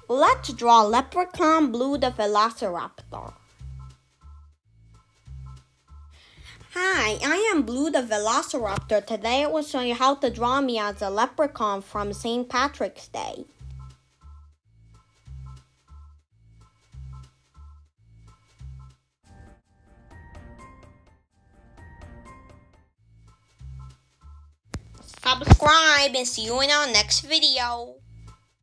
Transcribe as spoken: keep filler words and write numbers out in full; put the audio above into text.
Let's draw Leprechaun Blue the Velociraptor. Hi, I am Blue the Velociraptor. Today I will show you how to draw me as a leprechaun from Saint Patrick's Day. Subscribe and see you in our next video.